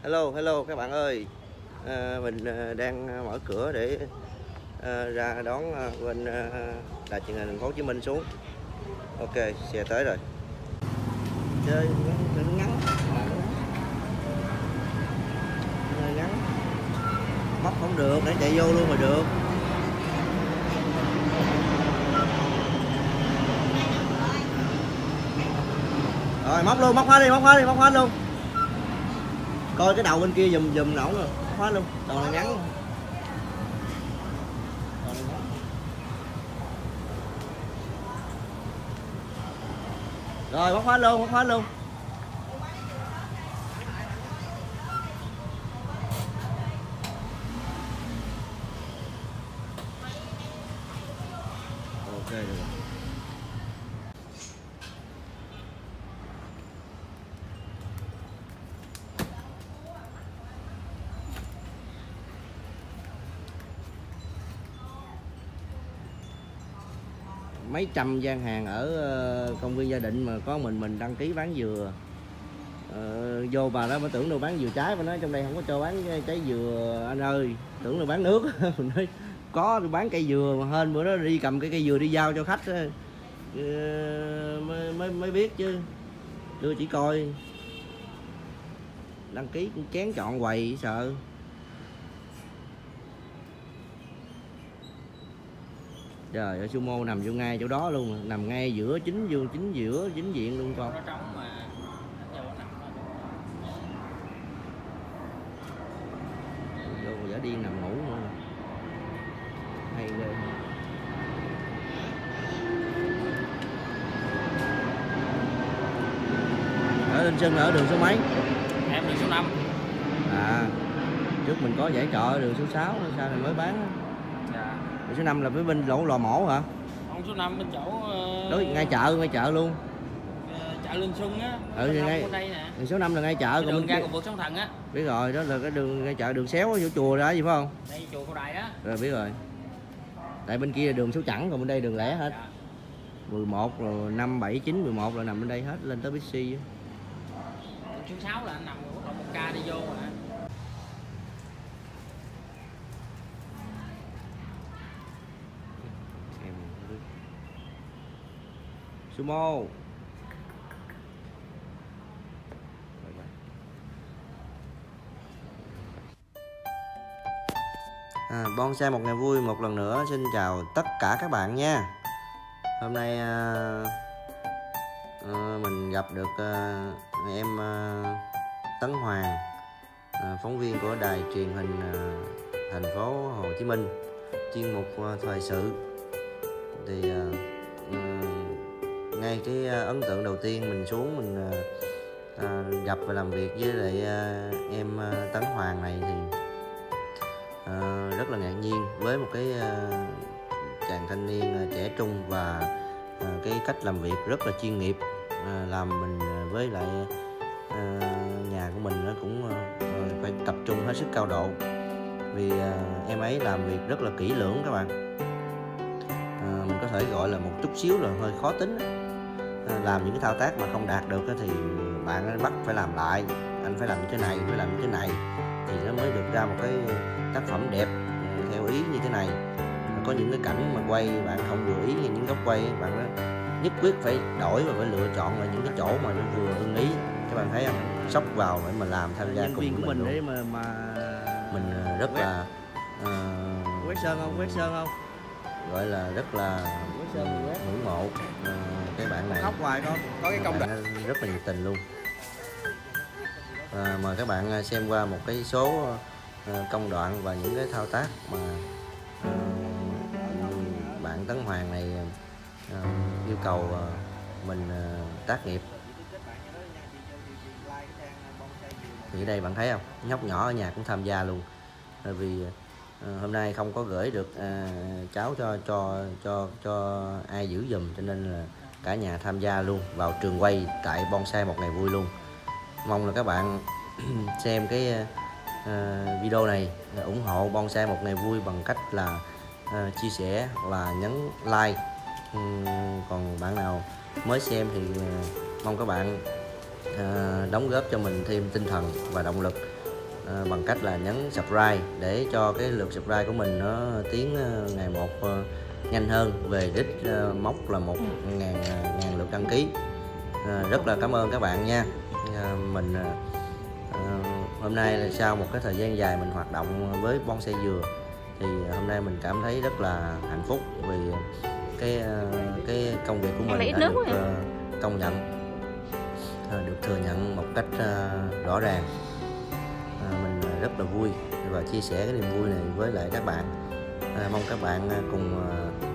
Hello các bạn ơi. Mình đang mở cửa để ra đón bên đài truyền hình thành phố Hồ Chí Minh xuống. Ok, xe tới rồi. Chơi ngắn, ngắn, móc không được để chạy vô luôn mà được. Rồi móc luôn, móc hết luôn. Coi cái đầu bên kia dùm nổ rồi, móc hết luôn, đầu này ngắn. Rồi móc hết luôn. Ok được rồi. Mấy trăm gian hàng ở công viên Gia Định mà có mình đăng ký bán dừa. Vô bà đó mà tưởng đâu bán dừa trái, mà nói trong đây không có cho bán trái dừa anh ơi, tưởng là bán nước. Mình nói có bán cây dừa, mà hên bữa đó đi cầm cây dừa đi giao cho khách mới biết chứ, đưa chỉ coi đăng ký cũng chén chọn quầy sợ. Trời ơi, sumo nằm vô ngay chỗ đó luôn, nằm ngay giữa chính diện luôn con. Vô giả điên nằm ngủ nữa. Hay ghê. Ở Linh Sơn ở đường số mấy? Em đường số 5. À, trước mình có giải trọ đường số 6, sao này mới bán. Dạ. Đường số 5 là phía bên lỗ lò mổ hả? Không, số 5 bên chỗ Đối ngay chợ luôn. chợ Linh Xuân á. Ngay đây nè. đường số 5 là ngay chợ, Đường ra cùng vượt sóng thần á. Biết rồi, đó là cái đường ngay chợ, đường xéo vô chùa ra gì phải không? Đây chùa Cầu Đài đó. Rồi biết rồi. Tại bên kia là đường số chẵn, còn bên đây đường lẻ hết. Dạ. 11 rồi 5 7 9 11 là nằm bên đây hết, lên tới Bixi. Đường số 6 là anh nằm quốc lộ 1K đi vô mà. Sumo. Bonsai một ngày vui một lần nữa xin chào tất cả các bạn nha. Hôm nay mình gặp được em Tấn Hoàng, phóng viên của đài truyền hình thành phố Hồ Chí Minh, chuyên mục thời sự. Thì ngay cái ấn tượng đầu tiên mình xuống mình gặp và làm việc với lại em Tấn Hoàng này thì rất là ngạc nhiên với một cái chàng thanh niên trẻ trung và cái cách làm việc rất là chuyên nghiệp, làm mình với lại nhà của mình nó cũng phải tập trung hết sức cao độ, vì em ấy làm việc rất là kỹ lưỡng các bạn. Mình có thể gọi là một chút xíu là hơi khó tính. Làm những cái thao tác mà không đạt được thì bạn bắt phải làm lại, anh phải làm như thế này, phải làm như thế này thì nó mới được ra một cái tác phẩm đẹp theo ý như thế này. Có những cái cảnh mà quay bạn không vừa ý, những góc quay bạn nhất quyết phải đổi và phải lựa chọn là những cái chỗ mà nó vừa ưng ý. Các bạn thấy không, sốc vào để mà làm tham gia cùng của mình để mà mình rất quét, là quét sơn không gọi là rất là ngưỡng mộ cái bạn này. Khóc hoài con, có cái công đoạn rất là nhiệt tình luôn. Mời các bạn xem qua một cái số công đoạn và những cái thao tác mà bạn Tấn Hoàng này yêu cầu mình tác nghiệp. Thì ở đây bạn thấy không, nhóc nhỏ ở nhà cũng tham gia luôn, bởi vì hôm nay không có gửi được cháu cho ai giữ giùm, cho nên là cả nhà tham gia luôn vào trường quay tại Bonsai một ngày vui luôn. Mong là các bạn xem cái video này ủng hộ Bonsai một ngày vui bằng cách là chia sẻ và nhấn like. Còn bạn nào mới xem thì mong các bạn đóng góp cho mình thêm tinh thần và động lực bằng cách là nhấn subscribe để cho cái lượt subscribe của mình nó tiến ngày một nhanh hơn, về đích mốc là 1.000 lượt đăng ký. Rất là cảm ơn các bạn nha. Mình hôm nay là sau một cái thời gian dài mình hoạt động với bonsai dừa thì hôm nay mình cảm thấy rất là hạnh phúc vì cái công việc của mình đã được công nhận, được thừa nhận một cách rõ ràng. Mình rất là vui và chia sẻ cái niềm vui này với lại các bạn. Mong các bạn cùng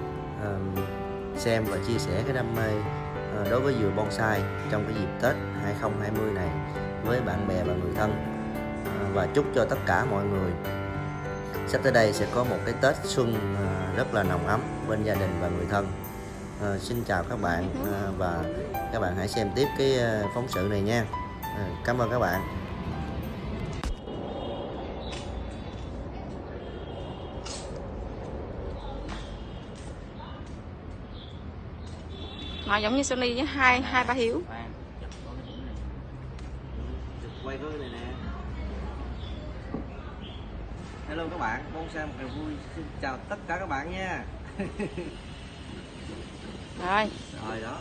xem và chia sẻ cái đam mê đối với dừa bonsai trong cái dịp Tết 2020 này với bạn bè và người thân. Và chúc cho tất cả mọi người sắp tới đây sẽ có một cái Tết xuân rất là nồng ấm bên gia đình và người thân. Xin chào các bạn và các bạn hãy xem tiếp cái phóng sự này nha. Cảm ơn các bạn. Mà giống như Sony với hai ba Hiếu. Quay cái này nè. Hello các bạn, bonsai một ngày vui. Xin chào tất cả các bạn nha. Rồi đó.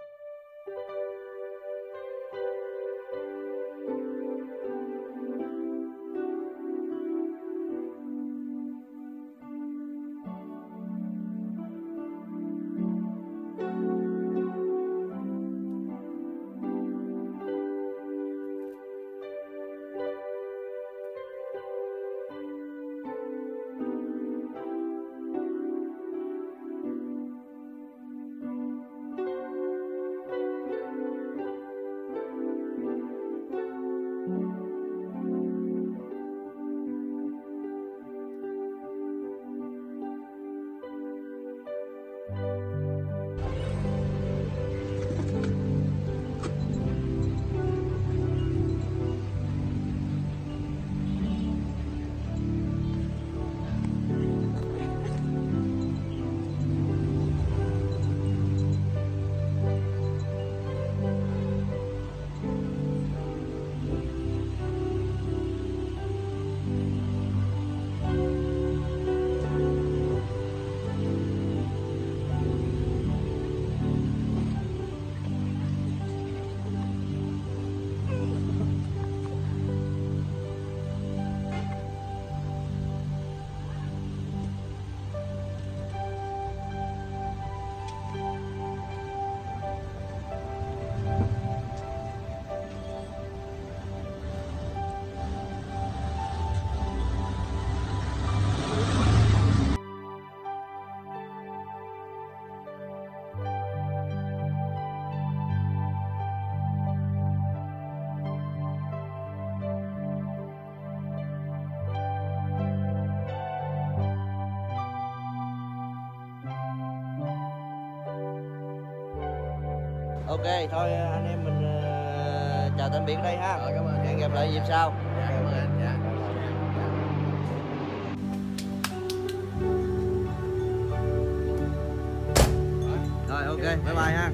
Ok, thôi anh em mình chào tạm biệt ở đây ha. Rồi, cảm ơn. Hẹn gặp lại dịp sau. Dạ, cảm ơn anh. Dạ. Rồi ok, bye bye ha.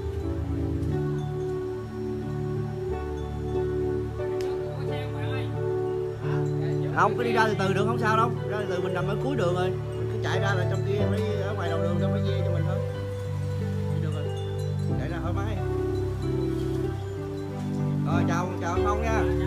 Không, cứ đi ra từ từ được, không sao đâu. Ra từ từ mình nằm ở cuối đường rồi. Mình cứ chạy ra là trong kia mới ở ngoài đầu đường trong mới ve cho mình thôi. Đi được rồi. Chạy ra thoải mái. Rồi chào anh Phong nha.